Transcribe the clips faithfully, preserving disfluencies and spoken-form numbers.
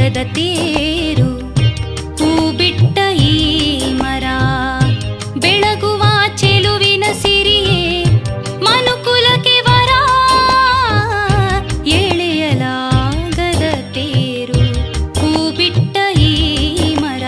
ಎಳೆಯಲಾಗದ ತೇರು ಹೂ ಬಿಟ್ಟ ಈ ಮರ ಬೆಳಗುವ ಚೆಲುವಿನ ಸಿರಿಯೇ ಮನುಕುಲಕ್ಕೆ ವರ ಎಳೆಯಲಾಗದ ತೇರು ಹೂ ಬಿಟ್ಟ ಈ ಮರ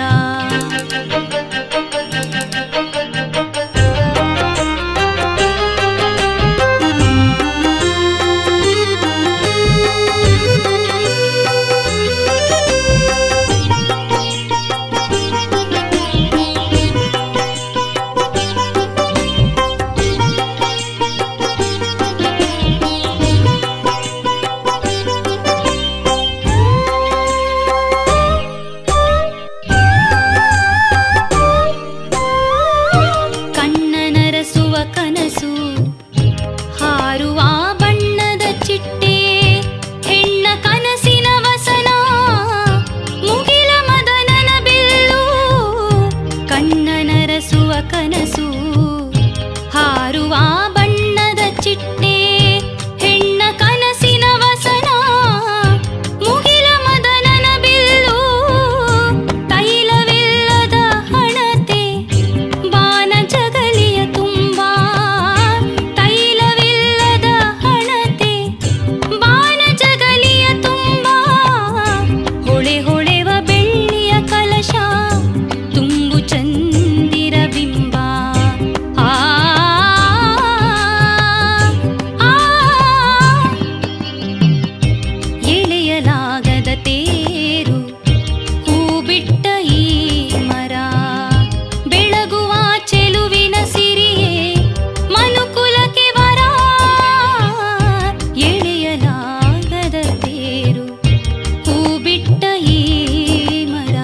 ಕನಸು ಹಾರುವ ಬಣ್ಣದ ಚಿಟ್ಟೆ ಹೆಣ್ಣ ಕನಸಿನ ವಸನ ಮುಗಿಲ ಮದನನ ಬಿಲ್ಲು ಕಣ್ಣನರಸುವ ಕನಸು ಹಾರುವ ಬಣ್ಣದ ಚಿಟ್ಟೆ ಹೆಣ್ಣ ಕನಸಿನ ವಸನ ಮುಗಿಲ ಮದನನ ಬಿಲ್ಲು ತೈಲವಿಲ್ಲದ ಹಣತೆ ಬಾನ ಜಗಲಿಯ ತೇರು ಹೂ ಬಿಟ್ಟ ಈ ಮರ ಬೆಳಗುವ ಚೆಲುವಿನ ಸಿರಿಯೇ ಮನುಕುಲಕ್ಕೆ ವರ ಎಳೆಯಲಾಗದ ತೇರು ಹೂ ಬಿಟ್ಟ ಈ ಮರ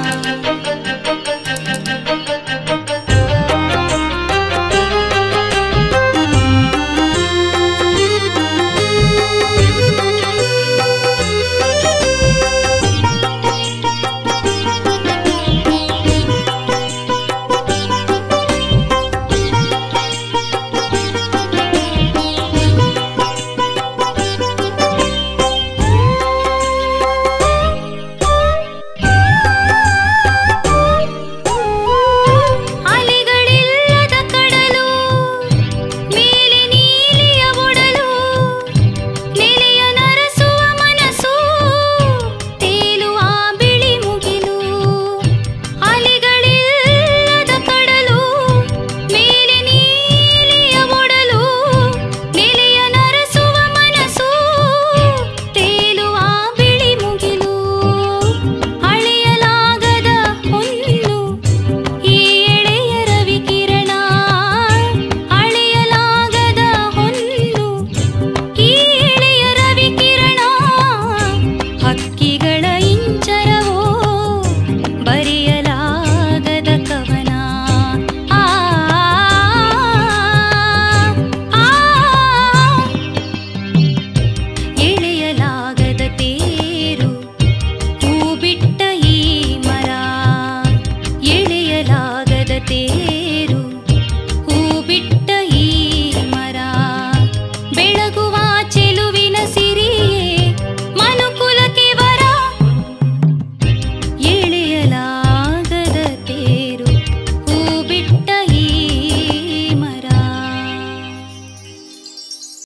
ತೇರು ಹೂ ಬಿಟ್ಟ ಈ ಮರ ಎಳೆಯಲಾಗದ ತೇರು